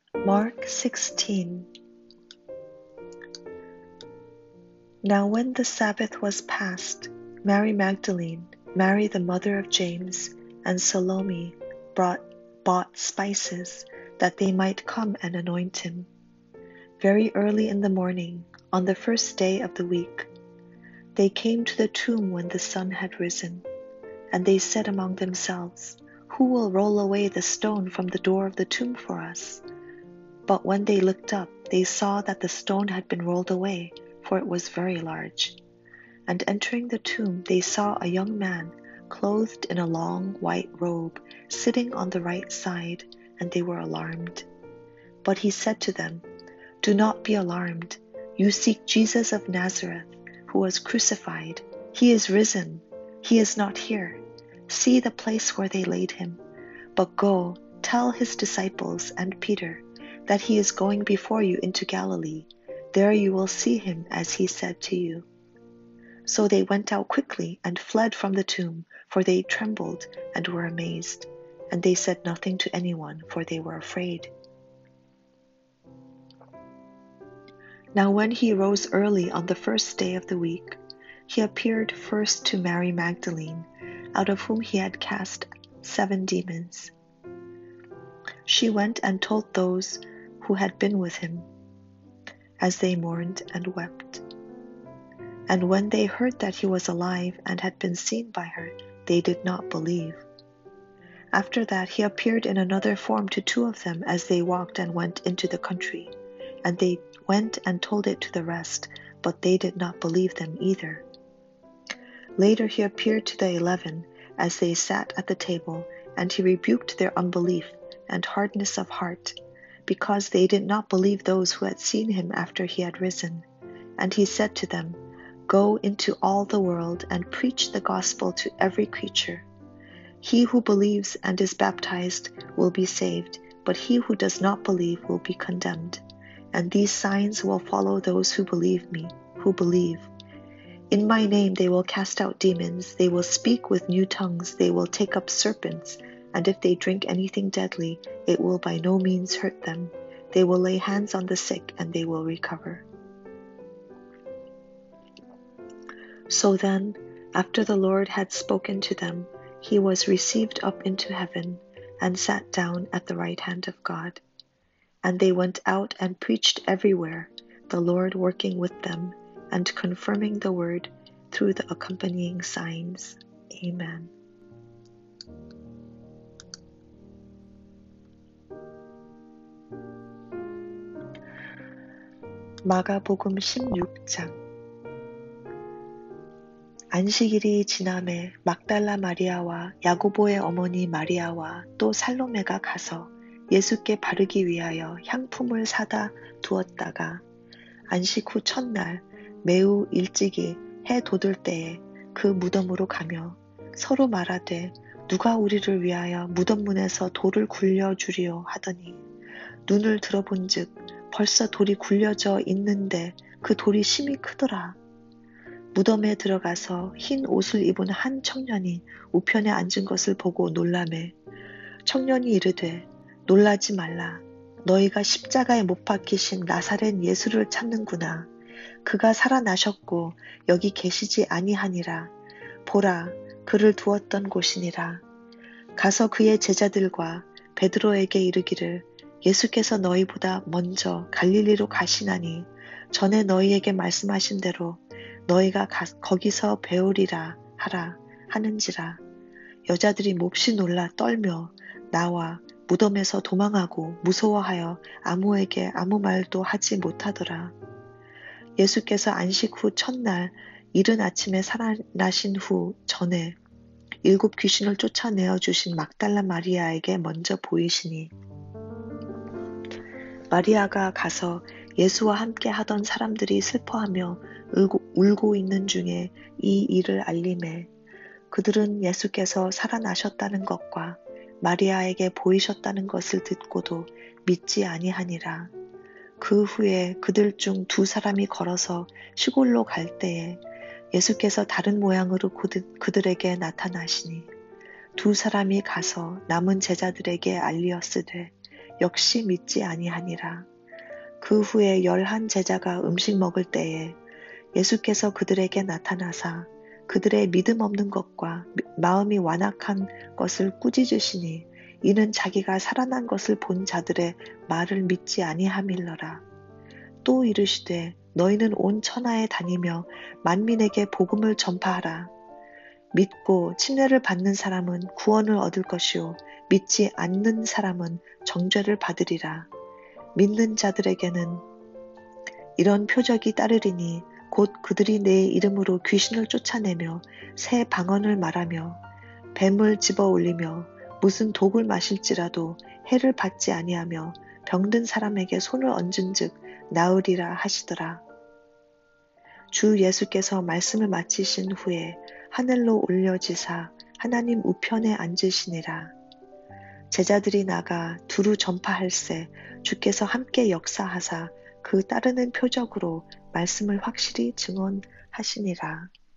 Mark 16. Now when the Sabbath was past, Mary Magdalene, Mary the mother of James, and Salome bought spices, that they might come and anoint him. Very early in the morning, on the first day of the week, they came to the tomb when the sun had risen, and they said among themselves, "Who will roll away the stone from the door of the tomb for us?" But when they looked up, they saw that the stone had been rolled away, for it was very large. And entering the tomb, they saw a young man, clothed in a long white robe, sitting on the right side, and they were alarmed. But he said to them, "Do not be alarmed. You seek Jesus of Nazareth, who was crucified. He is risen. He is not here. See the place where they laid him. But go, tell his disciples and Peter that he is going before you into Galilee. There you will see him as he said to you." So they went out quickly and fled from the tomb, for they trembled and were amazed. And they said nothing to anyone, for they were afraid. Now when he rose early on the first day of the week, he appeared first to Mary Magdalene, out of whom he had cast 7 demons. She went and told those who had been with him, as they mourned and wept. And when they heard that he was alive and had been seen by her, they did not believe. After that he appeared in another form to 2 of them as they walked and went into the country. And they went and told it to the rest, but they did not believe them either. Later he appeared to the 11 as they sat at the table, and he rebuked their unbelief and hardness of heart, because they did not believe those who had seen him after he had risen. And he said to them, "Go into all the world and preach the gospel to every creature. He who believes and is baptized will be saved, but he who does not believe will be condemned. And these signs will follow those who believe. In my name they will cast out demons, they will speak with new tongues, they will take up serpents, and if they drink anything deadly, it will by no means hurt them. They will lay hands on the sick and they will recover." So then, after the Lord had spoken to them, he was received up into heaven and sat down at the right hand of God. And they went out and preached everywhere, the Lord working with them and confirming the word through the accompanying signs. Amen. 마가복음 16장. 안식일이 지남에 막달라 마리아와 야고보의 어머니 마리아와 또 살로메가 가서 예수께 바르기 위하여 향품을 사다 두었다가 안식 후 첫날 매우 일찍이 해 돋을 때에 그 무덤으로 가며 서로 말하되 누가 우리를 위하여 무덤 문에서 돌을 굴려주리요 하더니 눈을 들어본즉 벌써 돌이 굴려져 있는데 그 돌이 심히 크더라. 무덤에 들어가서 흰 옷을 입은 한 청년이 우편에 앉은 것을 보고 놀라매 청년이 이르되 놀라지 말라. 너희가 십자가에 못 박히신 나사렛 예수를 찾는구나. 그가 살아나셨고 여기 계시지 아니하니라. 보라, 그를 두었던 곳이니라. 가서 그의 제자들과 베드로에게 이르기를 예수께서 너희보다 먼저 갈릴리로 가시나니 전에 너희에게 말씀하신 대로 너희가 거기서 배우리라 하라 하는지라. 여자들이 몹시 놀라 떨며 나와 무덤에서 도망하고 무서워하여 아무에게 아무 말도 하지 못하더라. 예수께서 안식 후 첫날 이른 아침에 살아나신 후 전에 7 귀신을 쫓아내어 주신 막달라 마리아에게 먼저 보이시니 마리아가 가서 예수와 함께 하던 사람들이 슬퍼하며 울고 있는 중에 이 일을 알림해 그들은 예수께서 살아나셨다는 것과 마리아에게 보이셨다는 것을 듣고도 믿지 아니하니라. 그 후에 그들 중 2 사람이 걸어서 시골로 갈 때에 예수께서 다른 모양으로 그들에게 나타나시니 2 사람이 가서 남은 제자들에게 알리었으되 역시 믿지 아니하니라. 그 후에 11 제자가 음식 먹을 때에 예수께서 그들에게 나타나사 그들의 믿음 없는 것과 마음이 완악한 것을 꾸짖으시니 이는 자기가 살아난 것을 본 자들의 말을 믿지 아니함일러라. 또 이르시되 너희는 온 천하에 다니며 만민에게 복음을 전파하라. 믿고 침례를 받는 사람은 구원을 얻을 것이요 믿지 않는 사람은 정죄를 받으리라. 믿는 자들에게는 이런 표적이 따르리니 곧 그들이 내 이름으로 귀신을 쫓아내며 새 방언을 말하며 뱀을 집어 올리며 무슨 독을 마실지라도 해를 받지 아니하며 병든 사람에게 손을 얹은즉 나으리라 하시더라. 주 예수께서 말씀을 마치신 후에 하늘로 올려지사 하나님 우편에 앉으시니라. 제자들이 나가 두루 전파할세 주께서 함께 역사하사 그 따르는 표적으로 말씀을 확실히 증언하시니라.